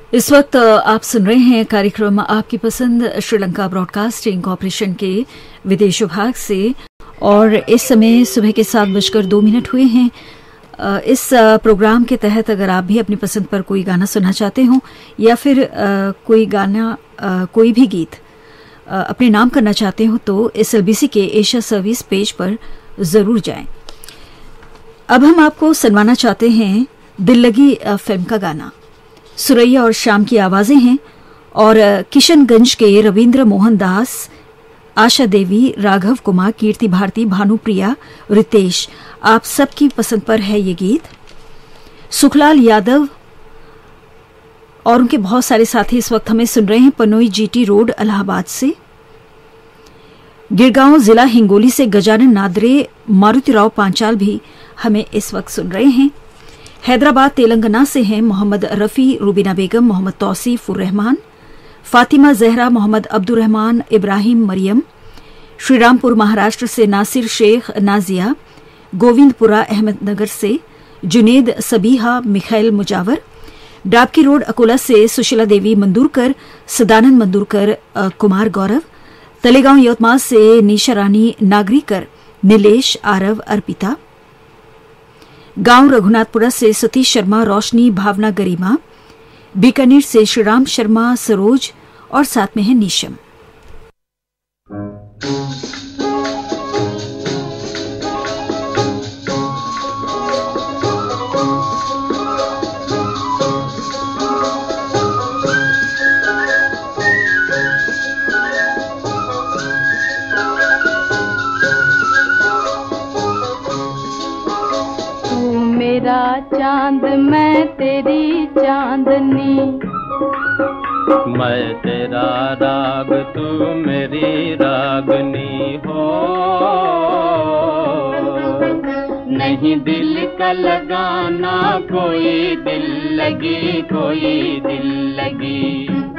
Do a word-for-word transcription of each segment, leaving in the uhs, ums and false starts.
इस वक्त आप सुन रहे हैं कार्यक्रम आपकी पसंद श्रीलंका ब्रॉडकास्टिंग कॉरपोरेशन के विदेश विभाग से, और इस समय सुबह के सात बजकर दो मिनट हुए हैं। इस प्रोग्राम के तहत अगर आप भी अपनी पसंद पर कोई गाना सुनना चाहते हो या फिर कोई गाना कोई भी गीत अपने नाम करना चाहते हो तो एस एल बी सी के एशिया सर्विस पेज पर जरूर जाएं। अब हम आपको सुनवाना चाहते हैं दिल लगी फिल्म का गाना। सुरैया और श्याम की आवाजें हैं और किशनगंज के रविंद्र मोहन दास, आशा देवी, राघव कुमार, कीर्ति भारती, भानुप्रिया, रितेश, आप सबकी पसंद पर है ये गीत। सुखलाल यादव और उनके बहुत सारे साथी इस वक्त हमें सुन रहे हैं पनोई जीटी रोड इलाहाबाद से। गिरगांव जिला हिंगोली से गजानन नादरे, मारुतिराव पांचाल भी हमें इस वक्त सुन रहे हैं। हैदराबाद तेलंगाना से हैं मोहम्मद रफी, रूबीना बेगम, मोहम्मद तौसीफ उर रहमान, फातिमा जहरा, मोहम्मद अब्दुल रहमान, इब्राहिम, मरियम। श्रीरामपुर महाराष्ट्र से नासिर शेख, नाजिया, गोविंदपुरा अहमदनगर से जुनेद, सबीहा, मिखैल मुजावर। डाबकी रोड अकोला से सुशीला देवी मंदूरकर, सदानंद मंदूरकर, कुमार गौरव। तलेगांव यवतमाल से निशा रानी नागरीकर, नीलेश, आरव, अर्पिता। गांव रघुनाथपुरा से सतीश शर्मा, रोशनी, भावना, गरिमा। बीकानेर से श्रीराम शर्मा, सरोज और साथ में है नीशम। मेरा चांद मैं तेरी चांदनी, मैं तेरा राग तू मेरी रागनी हो। नहीं दिल का लगाना कोई दिल लगी, कोई दिल लगी।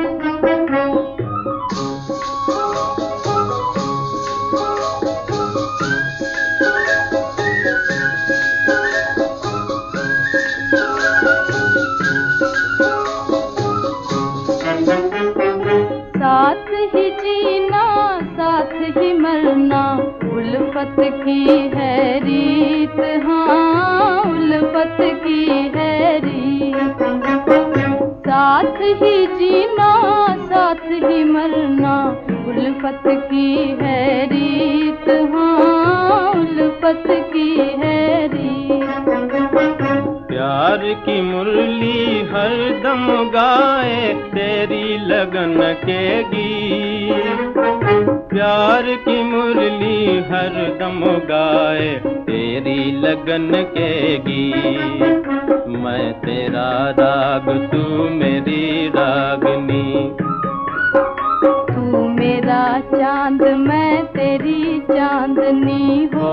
साथ ही जीना साथ ही मरना उल्फत की है रीत, हाँ उल्फत की है रीत। साथ ही जीना साथ ही मरना उल्फत की है रीत, हाँ उल्फत की है रीत। प्यार की मुरली हर दम गाए तेरी लगन के गीत। प्यार की मुरली हर दम गाए तेरी लगन के गीत। मैं तेरा राग तू मेरी रागनी, तू मेरा चांद मैं तेरी चांदनी हो।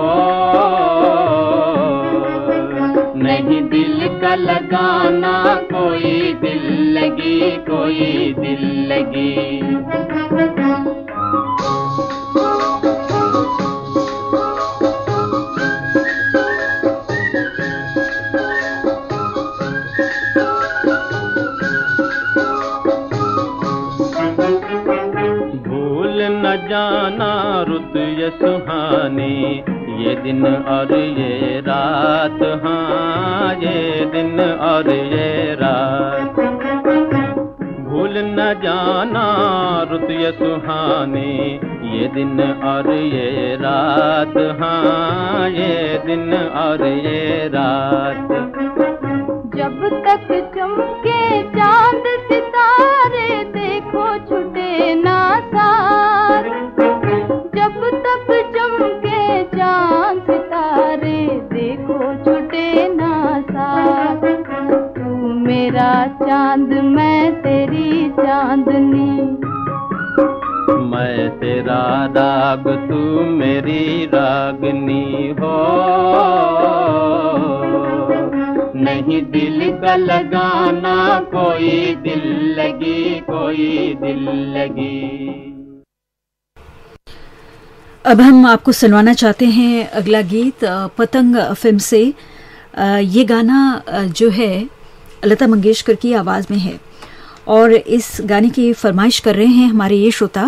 नहीं दिल का लगाना कोई दिल लगी, कोई दिल लगी। भूल न जाना रुत ये सुहानी, ये दिन और ये रात, हाँ ये दिन और ये रात। भूल न जाना रुत ये सुहानी, ये दिन और ये रात, हाँ ये दिन और ये रात। जब तक चमके चांद सितारे देखो छुटे ना साथ। जब तक चमके चांद सितारे देखो छुटे ना साथ। तू मेरा चांद मैं तेरी चांदनी, मैं तेरा राग तू मेरी रागनी हो। नहीं दिल का लगाना कोई दिल लगी, कोई दिल लगी। अब हम आपको सुनवाना चाहते हैं अगला गीत पतंग फिल्म से। ये गाना जो है लता मंगेशकर की आवाज में है और इस गाने की फरमाइश कर रहे हैं हमारे ये श्रोता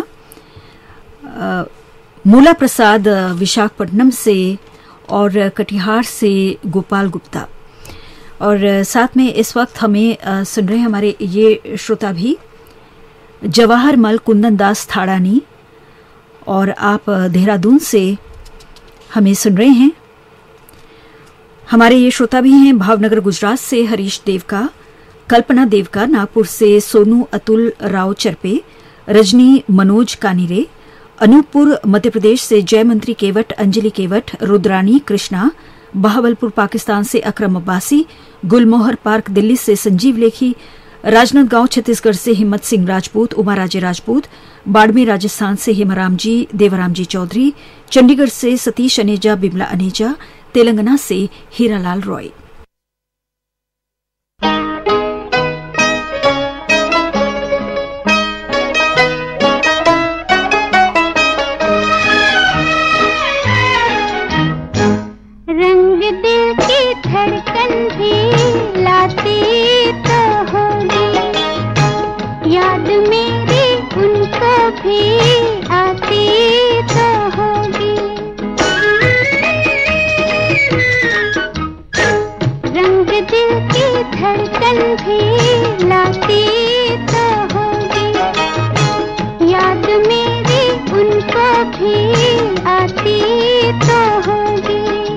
मूला प्रसाद विशाखापट्टनम से और कटिहार से गोपाल गुप्ता। और साथ में इस वक्त हमें सुन रहे हैं हमारे ये श्रोता भी जवाहर मल कुंदन दास थाड़ानी, और आप देहरादून से हमें सुन रहे हैं। हमारे ये श्रोता भी हैं भावनगर गुजरात से हरीश देवका, कल्पना देवका, नागपुर से सोनू अतुल राव चरपे, रजनी मनोज कानीरे, अनूपपुर मध्य प्रदेश से जयमंत्री केवट, अंजलि केवट, रुद्रानी कृष्णा, बहावलपुर पाकिस्तान से अकरम अब्बासी, गुलमोहर पार्क दिल्ली से संजीव लेखी, राजनांदगांव छत्तीसगढ़ से हिम्मत सिंह राजपूत, उमा राजे राजपूत, बाड़मेर राजस्थान से हेमाराम जी, देवराम जी चौधरी, चंडीगढ़ से सतीश अनेजा, बिमला अनेजा, तेलंगाना से हीरालाल रॉय। रंग दिल की धड़कन भी लाती तो होगी, याद मेरी उनको भी आती तो होगी। रंग दिल की धड़कन भी लाती तो होगी, याद मेरी उनको भी आती तो होगी।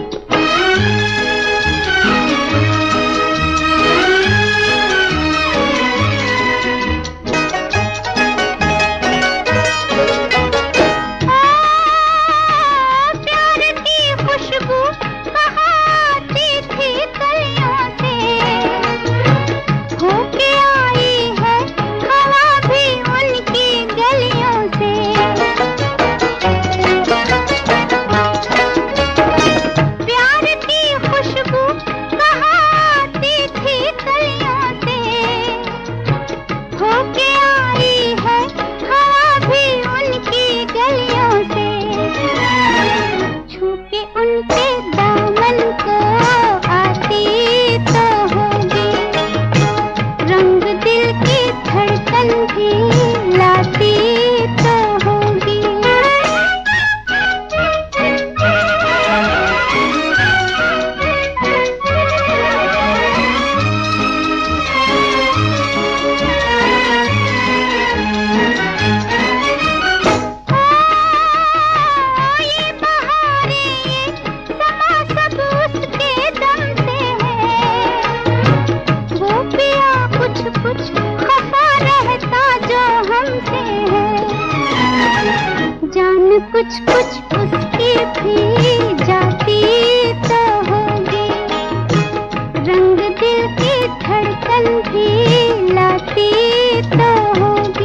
कुछ कुछ उसकी भी जाती तो होगी, रंग दिल की धड़कन भी लाती तो होगी।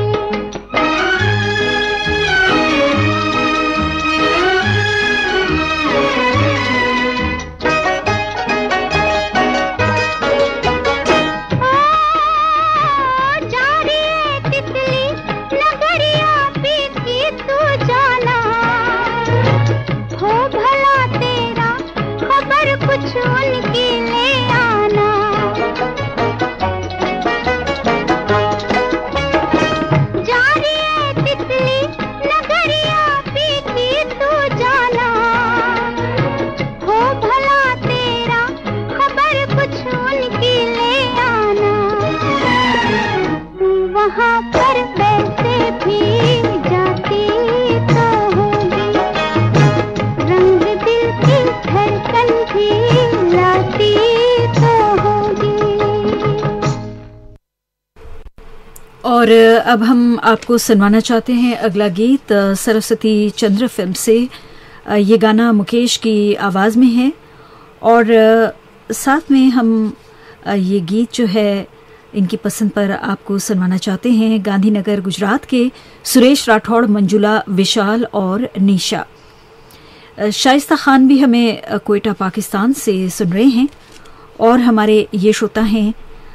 और अब हम आपको सुनवाना चाहते हैं अगला गीत सरस्वती चंद्र फिल्म से। ये गाना मुकेश की आवाज़ में है और साथ में हम ये गीत जो है इनकी पसंद पर आपको सुनवाना चाहते हैं गांधीनगर गुजरात के सुरेश राठौड़, मंजुला, विशाल और निशा। शाइस्ता खान भी हमें कोयटा पाकिस्तान से सुन रहे हैं और हमारे ये श्रोता हैं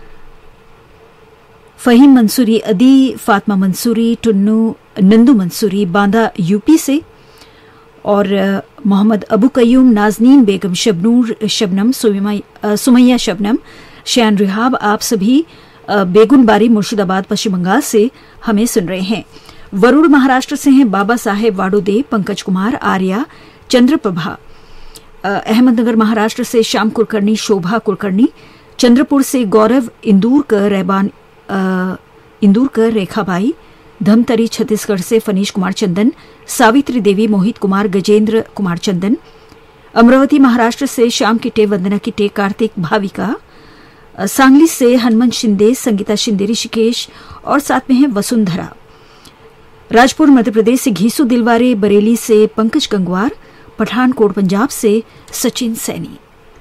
फहीम मंसूरी, अदी, फातिमा मंसूरी, टुन्नू, नंदू मंसूरी, बांदा यूपी से, और मोहम्मद अबू कयूम, नाजनीन बेगम, शबनूर शबनम, सुमैया शबनम, शयान रिहाब, आप सभी बेगुनबारी मुर्शिदाबाद पश्चिम बंगाल से हमें सुन रहे हैं। वरुण महाराष्ट्र से हैं बाबा साहेब वाडोदे, पंकज कुमार, आर्या, चंद्रप्रभा। अहमदनगर महाराष्ट्र से श्याम कुलकर्णी, शोभा कुलकर्णी। चंद्रपुर से गौरव इंदूरकर, रहबान इंदूरकर, रेखाबाई। धमतरी छत्तीसगढ़ से फनीश कुमार चंदन, सावित्री देवी, मोहित कुमार, गजेंद्र कुमार चंदन। अमरावती महाराष्ट्र से श्याम किटे, वंदना किटे, कार्तिक, भाविका। सांगली से हनुमंत शिंदे, संगीता शिंदे, ऋषिकेश और साथ में है वसुंधरा। राजपुर मध्य प्रदेश से घीसू दिलवारे, बरेली से पंकज गंगवार, पठानकोट पंजाब से सचिन सैनी।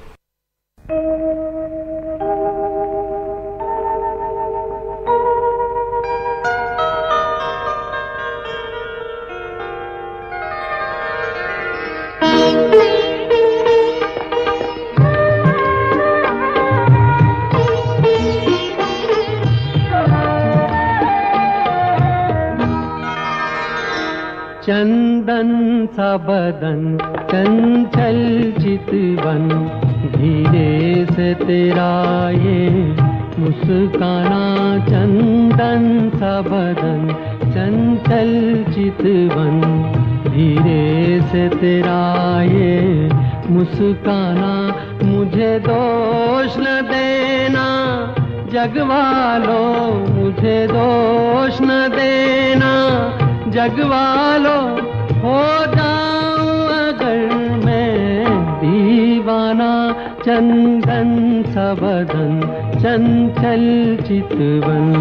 चंदन सा बदन, चंचल चितवन, धीरे से तेरा ये मुस्काना। चंदन सा बदन, चंचल चितवन, धीरे से तेरा ये मुस्काना। मुझे दोष न देना जगवालो, मुझे दोष न देना जगवालो। हो जाऊं अगर मैं दीवाना। चंदन सा बदन, चंचल चितवन।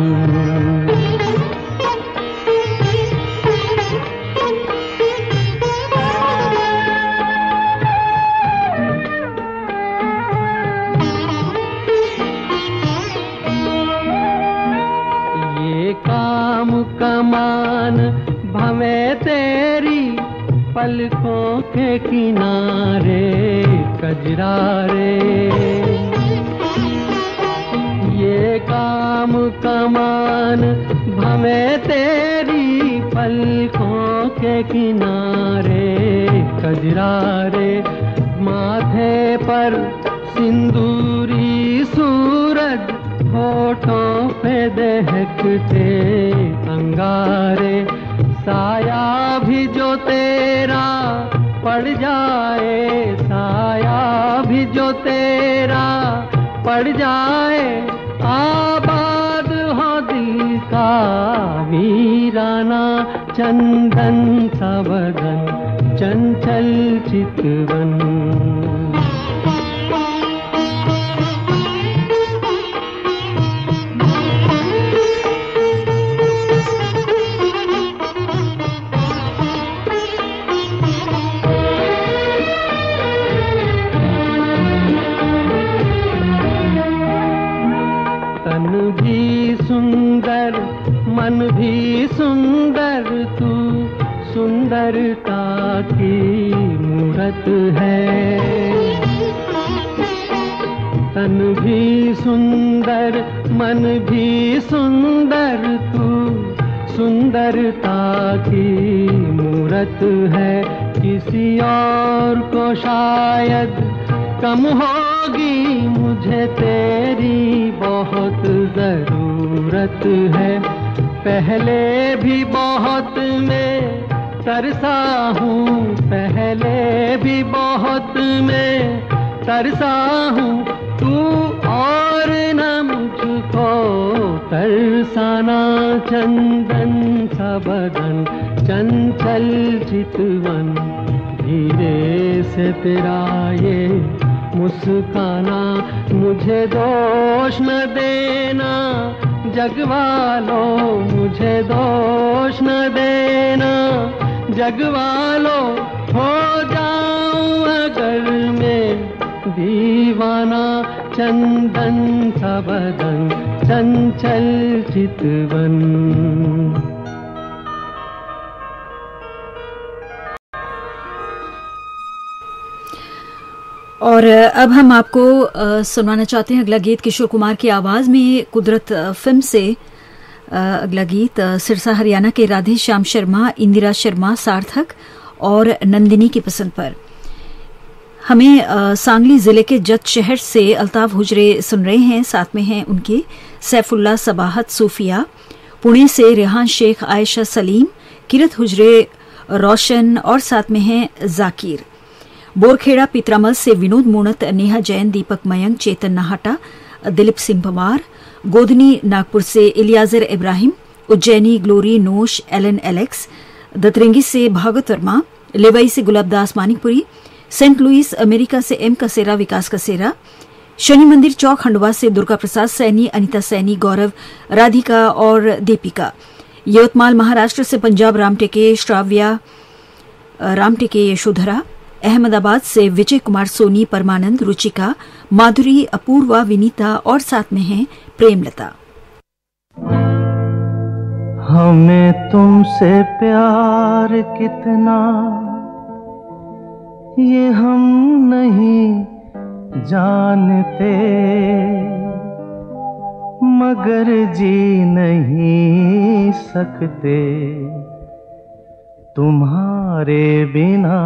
ये काम कमान भवे तेरी पलकों के किनारे कजरारे। ये काम कमान भवे तेरी पलकों के किनारे कजरारे। माथे पर सिंदूरी सूरज, होठों पे दहकते अंगारे। साया भी जो तेरा पड़ जाए, साया भी जो तेरा पड़ जाए। आबाद हो दिल का वीराना। चंदन सा बदन, चंचल चितवन। मन भी सुंदर, तू सुंदरता की मूरत है। तन भी सुंदर, मन भी सुंदर, तू सुंदरता की मूरत है। किसी और को शायद कम होगी, मुझे तेरी बहुत जरूरत है। पहले भी बहुत मैं तरसा हूँ, पहले भी बहुत मैं तरसा हूँ। तू और न मुझको तरसाना। चंदन सा बदन, चंचल चितवन, धीरे से तेरा ये मुस्काना। मुझे दोष न देना जगवालो, मुझे दोष न देना जगवालो। हो जाऊं अगर मैं दीवाना। चंदन सा बदन, चंचल चितवन। और अब हम आपको सुनाना चाहते हैं अगला गीत किशोर कुमार की आवाज में, कुदरत फिल्म से अगला गीत सिरसा हरियाणा के राधे श्याम शर्मा, इंदिरा शर्मा, सार्थक और नंदिनी की पसंद पर। हमें सांगली जिले के जत शहर से अल्ताफ हुजरे सुन रहे हैं, साथ में हैं उनके सैफुल्ला सबाहत सूफिया, पुणे से रेहान शेख, आयशा सलीम, किरत हुजरे रोशन और साथ में हैं जाकिर। बोरखेड़ा पित्रामल से विनोद मूणत, नेहा जैन, दीपक मयंक, चेतन नाहटा, दिलीप सिंह पवार। गोधनी नागपुर से इलियाजर इब्राहिम, उज्जैनी ग्लोरी नोश, एलन एलेक्स। दतरंगी से भागवत वर्मा, लेवई से Gulabdas Manikpuri, Saint Louis America से एम कसेरा, विकास कसेरा। शनि मंदिर चौक खंडवा से दुर्गा प्रसाद सैनी, अनिता सैनी, गौरव, राधिका और दीपिका। यवतमाल महाराष्ट्र से पंजाब रामटेके, श्राव्या रामटेके, यशोधरा। अहमदाबाद से विजय कुमार सोनी, परमानंद, रुचिका, माधुरी, अपूर्वा, विनीता और साथ में हैं प्रेमलता। हमें तुमसे प्यार कितना ये हम नहीं जानते, मगर जी नहीं सकते तुम्हारे बिना।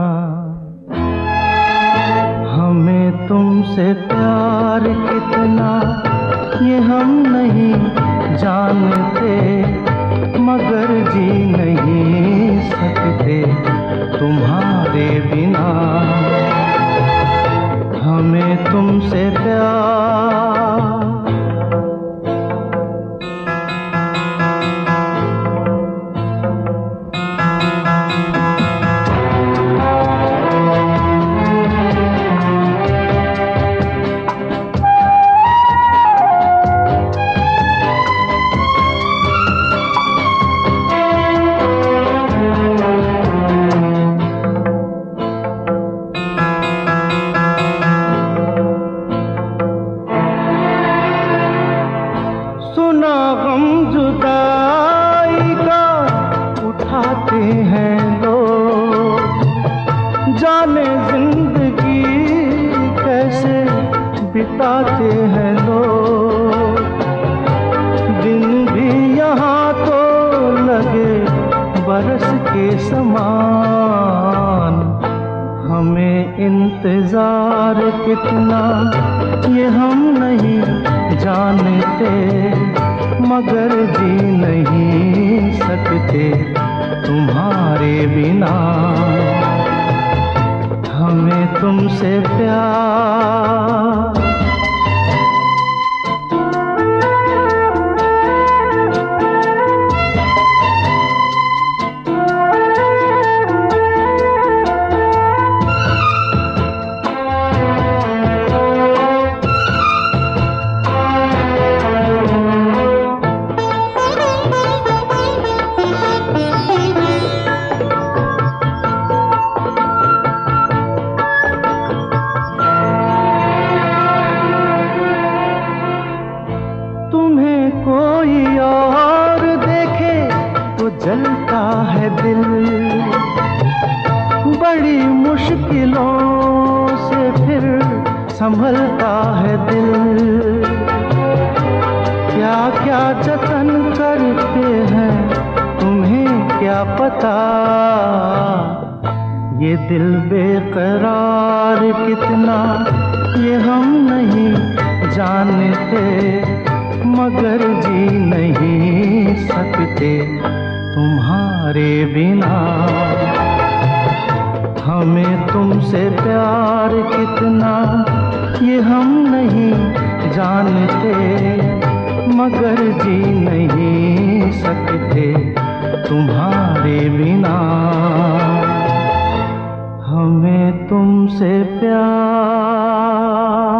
हमें तुमसे प्यार कितना ये हम नहीं जानते, मगर जी नहीं सकते तुम्हारे बिना। हमें तुमसे प्यार बिताते हैं लोग। दिन भी यहाँ तो लगे बरस के समान। हमें इंतजार कितना ये हम नहीं जानते, मगर जी नहीं सकते तुम्हारे बिना। हमें तुमसे प्यार जलता है दिल, बड़ी मुश्किलों से फिर संभलता है दिल। क्या क्या जतन करते हैं तुम्हें क्या पता, ये दिल बेकरार कितना ये हम नहीं जानते, मगर जी नहीं सकते तुम्हारे बिना। हमें तुमसे प्यार कितना ये हम नहीं जानते, मगर जी नहीं सकते तुम्हारे बिना। हमें तुमसे प्यार।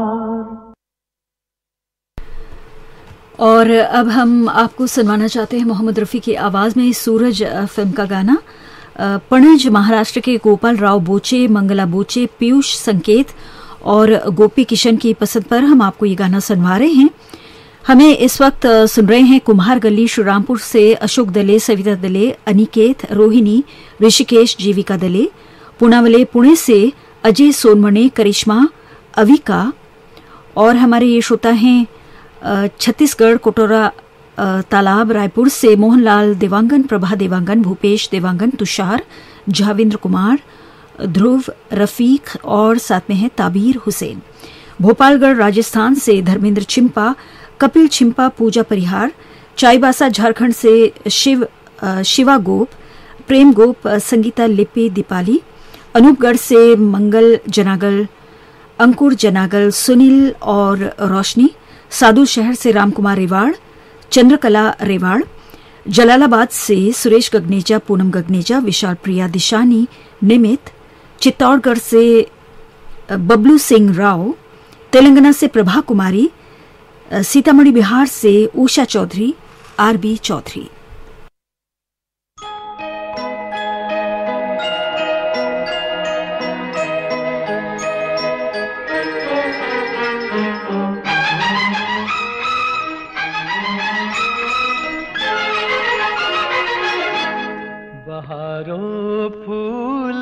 और अब हम आपको सुनवाना चाहते हैं मोहम्मद रफ़ी की आवाज़ में सूरज फिल्म का गाना। पणज महाराष्ट्र के गोपाल राव बोचे, मंगला बोचे, पीयूष संकेत और गोपी किशन की पसंद पर हम आपको ये गाना सुनवा रहे हैं। हमें इस वक्त सुन रहे हैं कुम्हार गली श्रीरामपुर से अशोक दले, सविता दले, अनिकेत, रोहिणी, ऋषिकेश, जीविका दले। पुणावले पुणे से अजय सोनमणे, करिश्मा, अविका। और हमारे ये श्रोता हैं छत्तीसगढ़ कोटोरा तालाब रायपुर से मोहनलाल देवांगन, प्रभा देवांगन, भूपेश देवांगन, तुषार, जाविंद्र कुमार, ध्रुव, रफीक और साथ में है ताबीर हुसैन। भोपालगढ़ राजस्थान से धर्मेंद्र चिंपा, कपिल छिंपा पूजा परिहार, चाईबासा झारखंड से शिव शिवा गोप, प्रेम गोप, संगीता लिपि दीपाली, अनूपगढ़ से मंगल जनागल, अंकुर जनागल, सुनील और रोशनी, सादुल शहर से रामकुमार रेवाड़, चंद्रकला रेवाड़, जलालाबाद से सुरेश गगनेजा, पूनम गगनेजा, विशाल प्रिया दिशानी, निमित, चित्तौड़गढ़ से बबलू सिंह राव, तेलंगाना से प्रभा कुमारी, सीतामढ़ी बिहार से उषा चौधरी, आरबी चौधरी। बहारों फूल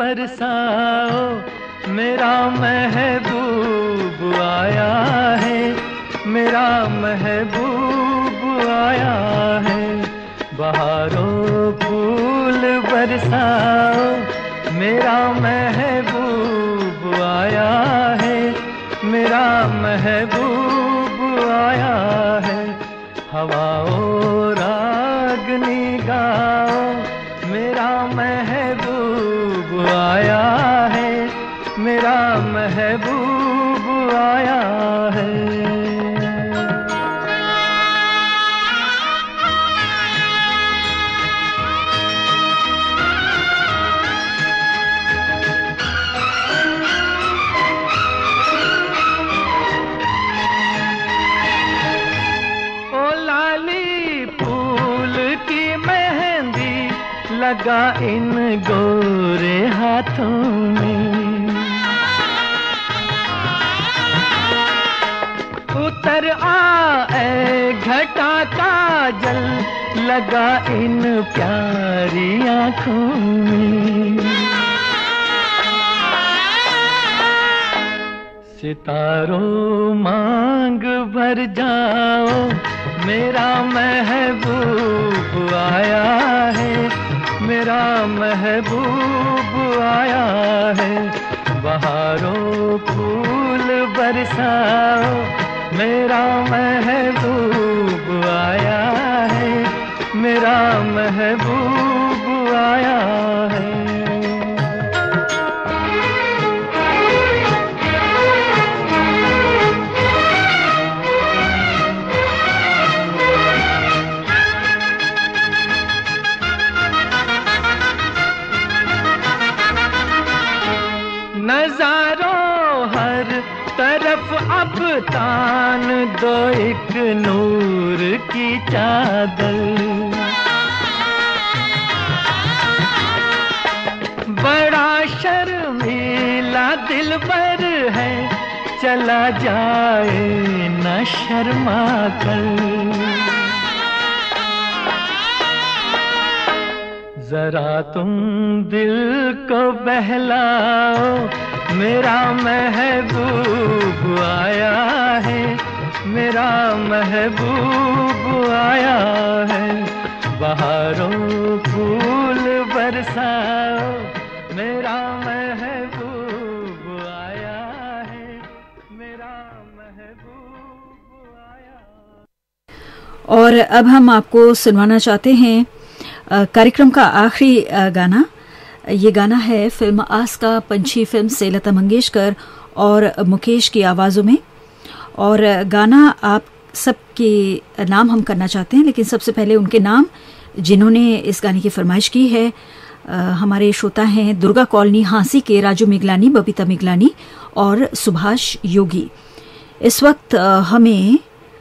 बरसाओ, मेरा महबूब आया है, मेरा महबूब आया है। बहारों फूल बरसाओ, मेरा महबूब आया है, मेरा महबूब आया है। हवाओं रागनी गाओ, मेरा महबूब आया है, मेरा महबूब आया है। ओ लाली फूल की मेहंदी लगा इन गोरे हाथों में, उतर आए घटा का जल लगा इन प्यारी आँखों में। सितारों मांग भर जाओ, मेरा महबूब आया है, मेरा महबूब आया है। बहारों फूल बरसाओ, मेरा महबूब आया है, मेरा महबूब आया है। नजारों हर तरफ अब तान दो एक नूर की चादर, बड़ा शर्मीला दिलबर है, चला जाए न शर्मा कर। जरा तुम दिल को बहलाओ, मेरा महबूब आया है, मेरा महबूब आया है। बहारों फूल बरसाओ, मेरा महबूब आया है, मेरा महबूब आया। और अब हम आपको सुनवाना चाहते हैं कार्यक्रम का आखिरी गाना। ये गाना है फिल्म आस का पंछी फिल्म से लता मंगेशकर और मुकेश की आवाज़ों में। और गाना आप सबके नाम हम करना चाहते हैं, लेकिन सबसे पहले उनके नाम जिन्होंने इस गाने की फरमाइश की है। आ, हमारे श्रोता हैं दुर्गा कॉलोनी हांसी के राजू मिगलानी, बबीता मिगलानी और सुभाष योगी। इस वक्त आ, हमें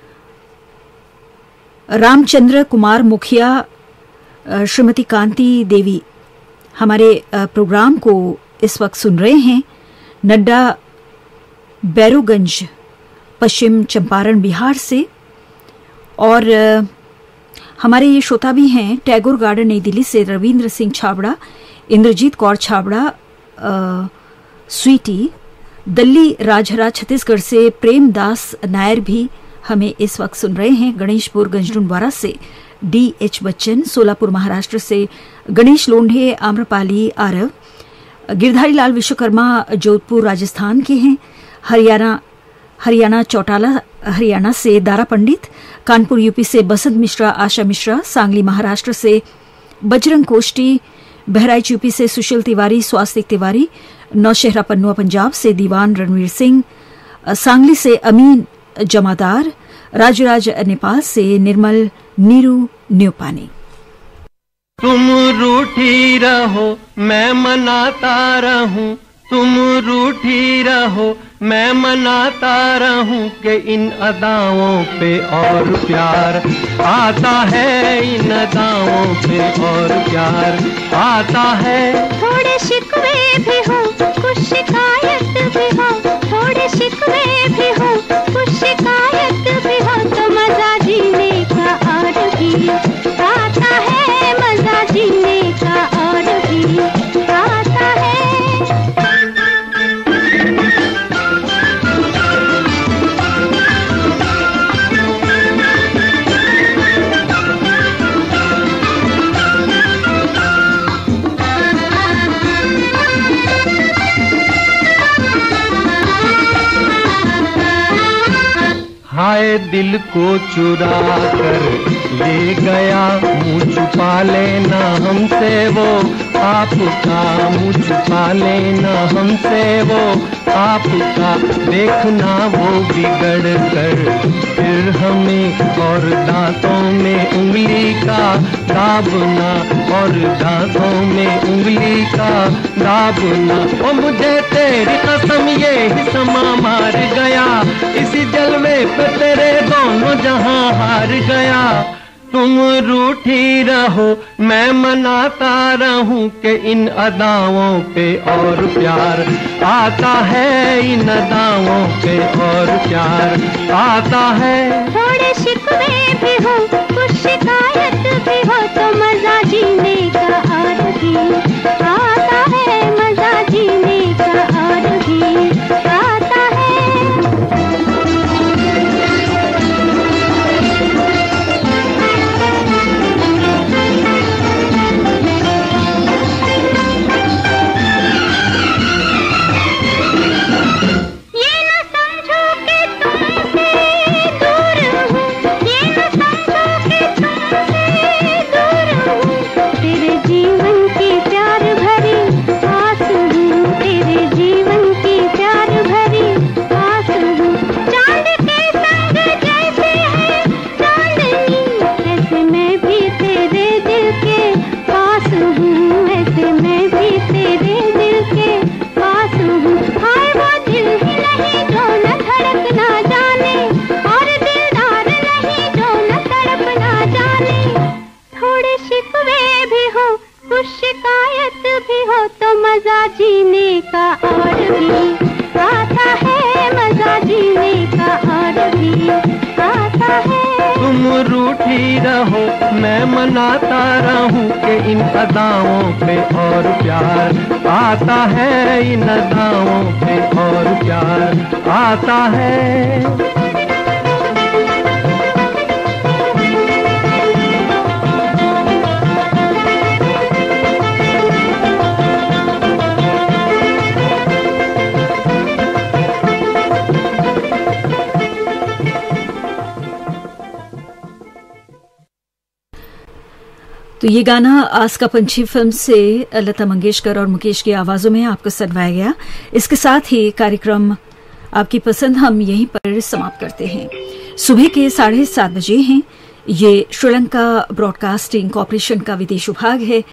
रामचंद्र कुमार मुखिया, श्रीमती कांति देवी हमारे प्रोग्राम को इस वक्त सुन रहे हैं। नड्डा बैरूगंज, पश्चिम चंपारण, बिहार से। और हमारे ये श्रोता भी हैं टैगोर गार्डन, नई दिल्ली से रविंद्र सिंह छाबड़ा, इंद्रजीत कौर छाबड़ा, स्वीटी, दिल्ली राजहरा छत्तीसगढ़ से प्रेमदास नायर भी हमें इस वक्त सुन रहे हैं। गणेशपुर गंजडुंडवारा से डी एच बच्चन, सोलापुर महाराष्ट्र से गणेश लोंढे, आम्रपाली आरव, गिरधारी लाल विश्वकर्मा जोधपुर राजस्थान के हैं। हरियाणा हरियाणा चौटाला हरियाणा से दारा पंडित, कानपुर यूपी से बसंत मिश्रा आशा मिश्रा, सांगली महाराष्ट्र से बजरंग कोष्टी, बहराइच यूपी से सुशील तिवारी स्वास्तिक तिवारी, नौशहरा पन्नुआ पंजाब से दीवान रणवीर सिंह, सांगली से अमीन जमादार, राजराज नेपाल से निर्मल नीरू न्यूपानी। तुम रूठी रहो मैं मनाता रहूं, तुम रूठी रहो मैं मनाता रहूं कि इन अदाओं पे और प्यार आता है, इन अदाओं पे और प्यार आता है। थोड़े शिकवे भी हो कुछ शिकायत भी हो, थोड़े शिकवे भी हो कुछ शिकायत भी हो, तो मजा जीने का और भी आता है, मजा जीने का और भी आता है। हाय दिल को चुरा कर ले गया, मुँह छुपा लेना हमसे वो आपका, मुँह छुपा लेना हमसे वो आपका, देखना वो बिगड़ कर फिर हमें और दांतों में उंगली का दाबना, और दांतों में उंगली का दाबना। ओ मुझे तेरी कसम ये ही समा मार गया, इसी जलवे पे तेरे दोनों जहां हार गया। तुम रूठी रहो मैं मनाता रहूं कि इन अदाओं पे और प्यार आता है, इन अदाओं पे और प्यार आता है। थोड़े शिकवे भी हो कुछ शिकायत भी हो, तो मजा जीने का और भी आता है, मजा जीने का और भी आता है। मैं मनाता रहूं कि इन अदाओं पे और प्यार आता है, इन अदाओं पे और प्यार आता है। तो ये गाना आज का पंछी फिल्म से लता मंगेशकर और मुकेश की आवाजों में आपको सुनवाया गया। इसके साथ ही कार्यक्रम आपकी पसंद हम यहीं पर समाप्त करते हैं। सुबह के साढ़े सात बजे हैं। ये श्रीलंका ब्रॉडकास्टिंग कॉरपोरेशन का विदेश विभाग है।